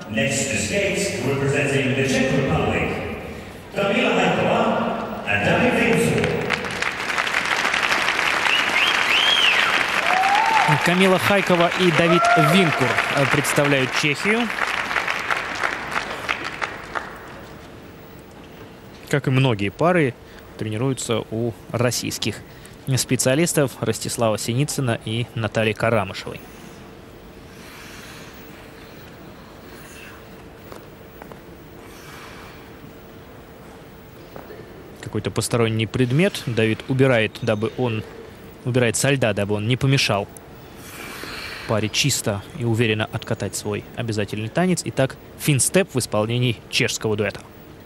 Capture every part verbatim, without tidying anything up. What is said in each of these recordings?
Next to skate, representing the Czech Republic, Kamila Hajkova and David Vinkur. Камила Хайкова и Давид Винкур представляют Чехию. Как и многие пары, тренируются у российских специалистов Ростислава Синицына и Натальи Карамышевой. Какой-то посторонний предмет Давид убирает, дабы он убирает со льда, дабы он не помешал паре чисто и уверенно откатать свой обязательный танец. Итак, финстеп в исполнении чешского дуэта.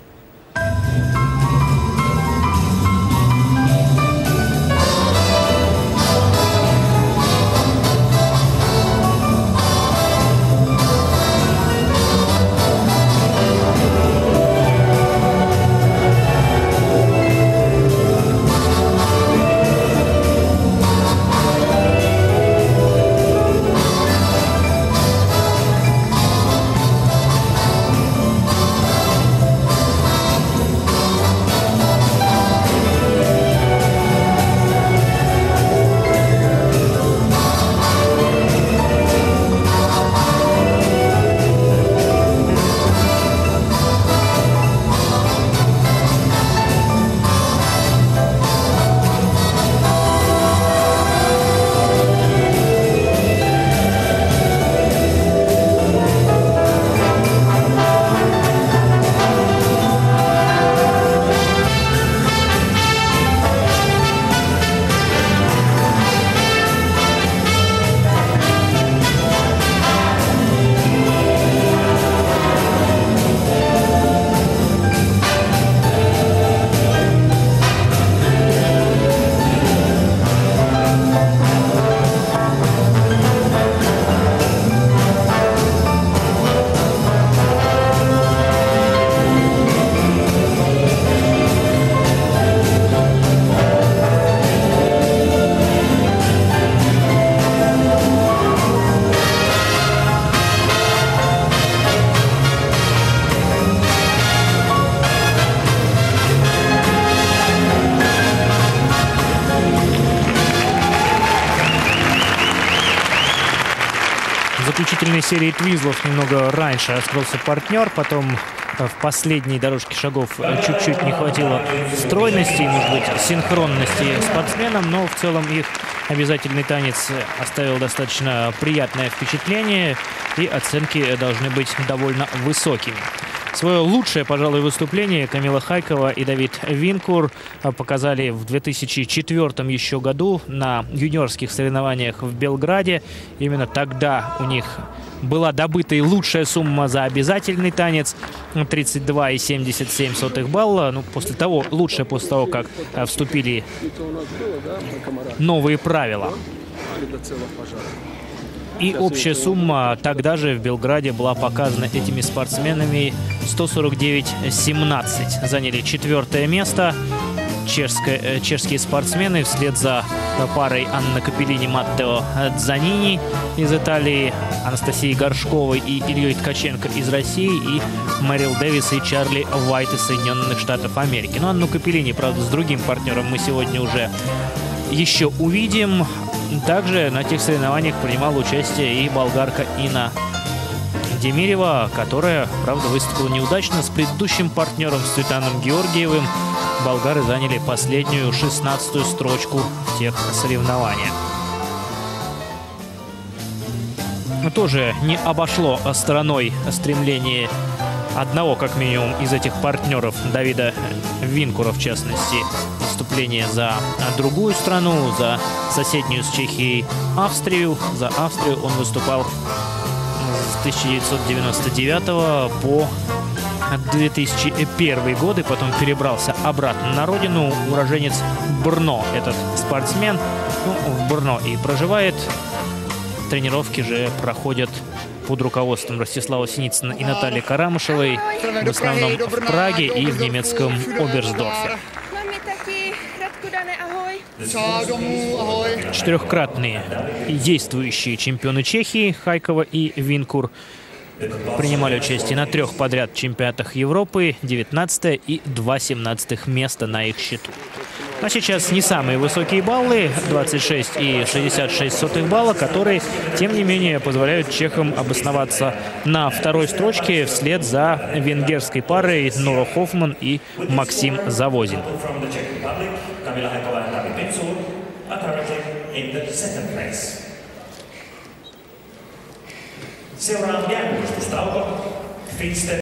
В заключительной серии твизлов немного раньше раскрылся партнер, потом в последней дорожке шагов чуть-чуть не хватило стройности и, может быть, синхронности спортсменам, но в целом их обязательный танец оставил достаточно приятное впечатление, и оценки должны быть довольно высокими. Свое лучшее, пожалуй, выступление Камила Хайкова и Давид Винкур показали в две тысячи четвёртом еще году на юниорских соревнованиях в Белграде. Именно тогда у них была добыта и лучшая сумма за обязательный танец — тридцать два и семьдесят семь сотых балла. Ну, после того, лучшее после того, как вступили новые правила. И общая сумма тогда же в Белграде была показана этими спортсменами сто сорок девять семнадцать. Заняли четвертое место чешское, чешские спортсмены вслед за парой Анна Капеллини, Маттео Дзанини из Италии, Анастасией Горшковой и Ильей Ткаченко из России, и Мэрил Дэвис и Чарли Уайт из Соединенных Штатов Америки. Но Анну Капеллини, правда, с другим партнером мы сегодня уже еще увидим. Также на тех соревнованиях принимала участие и болгарка Инна Демирева, которая, правда, выступила неудачно. С предыдущим партнером, с Цветаном Георгиевым, болгары заняли последнюю, шестнадцатую строчку в тех соревнованиях. Тоже не обошло стороной стремление одного, как минимум, из этих партнеров, Давида Винкура, в частности, выступление за другую страну, за соседнюю с Чехией Австрию. За Австрию он выступал с тысяча девятьсот девяносто девятого по две тысячи первый годы, потом перебрался обратно на родину. Уроженец Брно этот спортсмен, ну, в Брно и проживает. Тренировки же проходят под руководством Ростислава Синицына и Натальи Карамышевой, в основном в Праге и в немецком Оберсдорфе. Четырехкратные действующие чемпионы Чехии Хайкова и Винкур принимали участие на трех подряд чемпионатах Европы, девятнадцатое и два семнадцатых места на их счету. А сейчас не самые высокие баллы, двадцать шесть и шестьдесят шесть сотых балла, которые, тем не менее, позволяют чехам обосноваться на второй строчке вслед за венгерской парой Нуро Хоффман и Максим Завозин. Seuraava jäännöstystauko.